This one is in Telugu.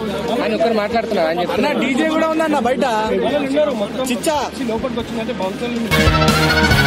ఆయన ఒక్కరు మాట్లాడుతున్నారు అని చెప్పి డీజే కూడా ఉందన్న బయట చిచ్చా లోపలికి వచ్చిందంటే బౌన్సర్లు